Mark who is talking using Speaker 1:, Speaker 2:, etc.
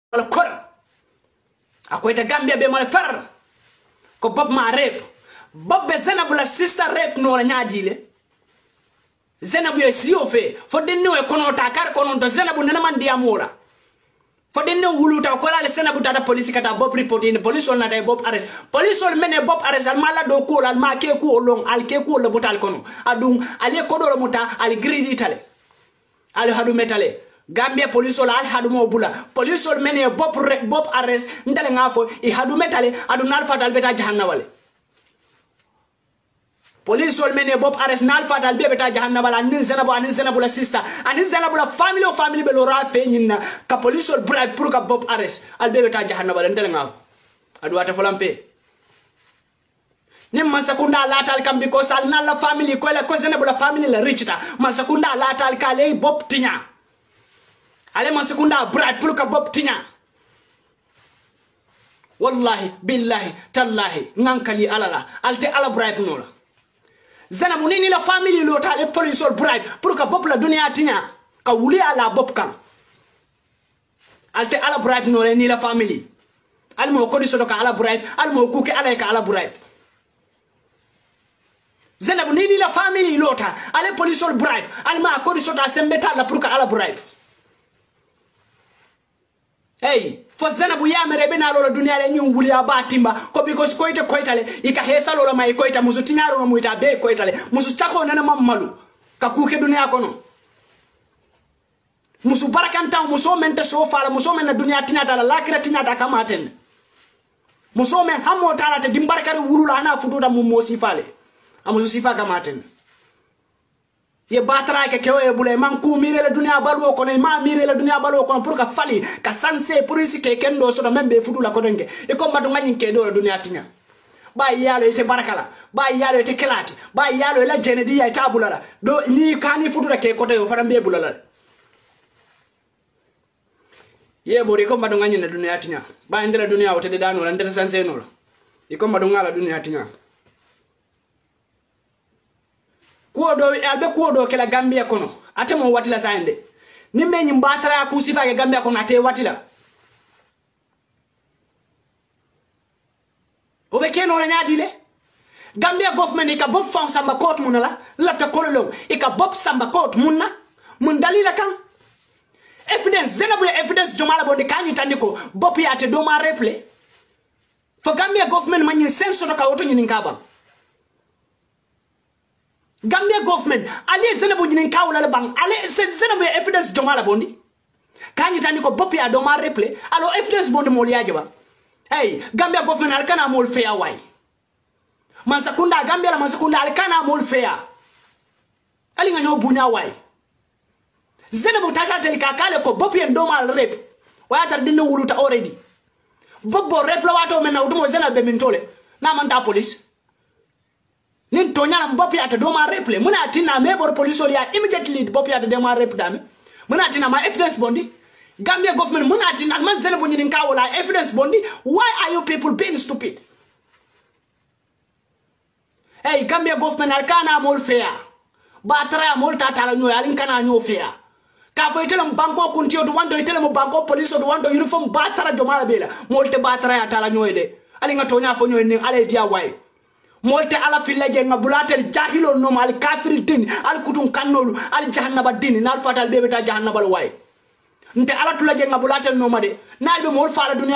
Speaker 1: wala kor akoy ta Gambia be mal far ko Bob ma rep Bob be Zainabu la sister rep no la nyaadile Zainabu e siyo fe fo denno e kono takar kono to Zainabu nana man diamora fo denno wuluta ko la Zainabu ta police kata Bob report in police on na day Bob arrest police on mene Bob arrest al mala do ko al ma ke ko long al ke ko le botal kono adum ale ko do muta al gridi tale al hadu metale Gambia police al hadu mo bula police on mene Bob arrest ndale ngafo e hadu metale adu nal fatal beta jahannawale police all mene Bob arrest nal fatal be beta jahannabala anin Zainabu la sister anin Zainabu la family be lora fe nyina ka police all bribe pour ka Bob arrest al be beta jahannabala ndele ngaf adu wata folampe nem masakunda latal kam because al nal la family ko la ko Zainabu la family la richta masakunda latal kale Bob tinya ale masakunda bribe pour ka Bob tinya wallahi billahi tallahi ngankali alala alte ala bribe no la Zainabu nini la family lota le police or bribe pour que Bob la dunia tinya ka wuli ala Bob kan alte ala bribe no le ni la family al mo ko diso ka ala bribe al mo ku ke ala ka ala bribe Zainabu nini la family lota ale police or bribe al ma ko diso ta sembeta la pour que ala bribe hey fo Zainabu ya mere bena lo dunia le nyi wuli abatimba ko because koitale ika hesa lo mai koita musu tinyaro no muita be koitale musu chako nana mammalu ka kuke dunia kono musu barakanta muso mente so fala muso men na dunia tinyata la lakira tinyata kama ten muso men hamo tala te dimbarkari wulula na futuda mu mosi fale amusu sifa kama ten ye batra ke kewo e bule man ku mire la dunia balu ko ne ma mire la dunia balu ko pour ka fali ka sanse pour isi ke kendo so do membe futu la ko denge e ko madu ngani ke do la dunia tinya ba yalo ite barakala ba yalo ite kelati ba yalo la jenedi ya tabula do ni kani futu la ke ko to fara mbe bulala ye bori ko madu ngani na dunia tinya ba ndela dunia o te dano la ndela sanse no e ko madu ngala dunia tinya kuodo albe kuodo kala Gambia kono ate mo watila sande nimbe nyimbatara ku sifa ke Gambia kono ate watila obe keno la nyadile Gambia government ka Bob fon samba court munala lafta kololo e ka Bob samba court munna mun dalila kan evidence Zainabu evidence jomala bonde kanyu taniko Bob ya ate do ma replay for Gambia government manyi senso to ka woto nyini nkaba Gambia government ale Zainabu nyinin kawula le bang ale Zainabu evidence jomala bondi kanyi tani ko Bob ya do ma replay alo evidence bondi mo liaje ba hey Gambia government al kana mol fair way mansakunda Gambia la mansakunda al kana mol fair ali nga bunya way Zainabu tata tel ka kale ko Bob en do ma rep waya tar dinno wuluta already Bob bo rep la wato men na utumo Zainabu be min tole na manta police nin tonya Bob ya ta do ma replay muna tina me bor police ya immediately Bob ya ta do ma rep dame muna tina ma evidence bondi Gambia government muna tina man Zainabu nyinin ka wala evidence bondi why are you people being stupid hey Gambia government al kana mol fair batara mol tata la nyoy alin kana nyo fair ka fo itela banko kuntio do wando itela mo banko police do wando uniform batara do mala bela molte batara ya tala nyoy de alin tonya fo nyoy ni ale dia way molte ala fillaje ngabulatel jahilo no mal kafir din al kutun kannolu al jahannaba din nal fatal bebe ta jahannaba way nte ala tulaje ngabulatel no made nalbe mol fala dunya